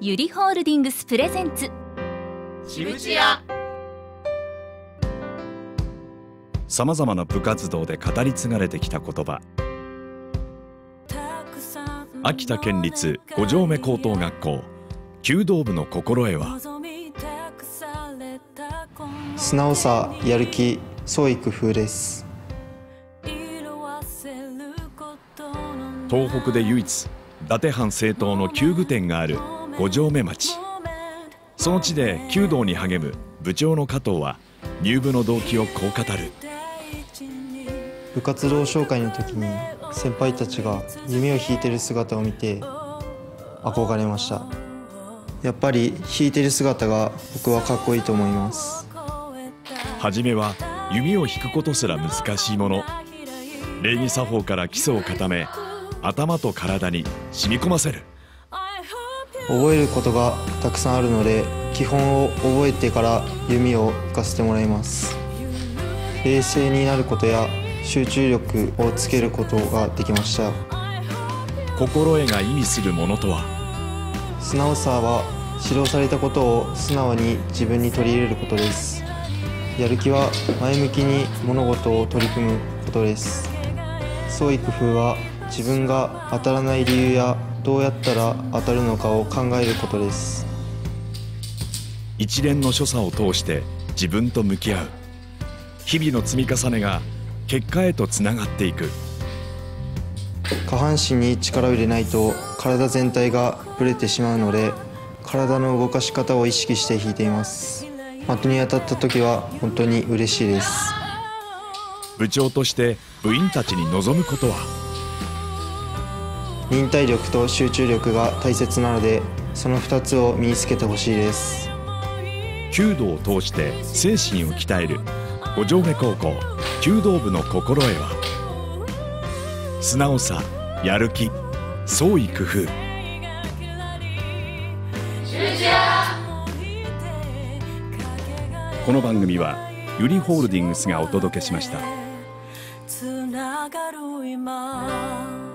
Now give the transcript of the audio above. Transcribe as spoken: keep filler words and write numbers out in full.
ゆりホールディングスプレゼンツシブチヤ。 さまざまな部活動で語り継がれてきた言葉。秋田県立五条目高等学校弓道部の心得は、 素直さ、やる気、創意工夫です。 東北で唯一伊達藩正統の弓具店がある五条目町。その地で弓道に励む部長の加藤は入部の動機をこう語る。 部活動紹介の時に先輩たちが弓を引いてる姿を見て憧れました。やっぱり引いてる姿が僕はかっこいいと思います。 はじめは弓を引くことすら難しいもの。礼儀作法から基礎を固め、頭と体に染み込ませる。 覚えることがたくさんあるので、基本を覚えてから弓を引かせてもらいます。冷静になることや集中力をつけることができました。 心得が意味するものとは。 素直さは指導されたことを素直に自分に取り入れることです。やる気は前向きに物事を取り組むことです。創意工夫は自分が当たらない理由やどうやったら当たるのかを考えることです。 一連の所作を通して自分と向き合う。日々の積み重ねが結果へとつながっていく。 下半身に力を入れないと体全体がぶれてしまうので、体の動かし方を意識して弾いています。的に当たった時は本当に嬉しいです。 部長として部員たちに望むことは。 忍耐力と集中力が大切なので、そのふたつを身につけてほしいです。 弓道を通して精神を鍛える五条目高校弓道部の心得は、素直さ、やる気、創意工夫。この番組はゆりホールディングスがお届けしました。 つながる今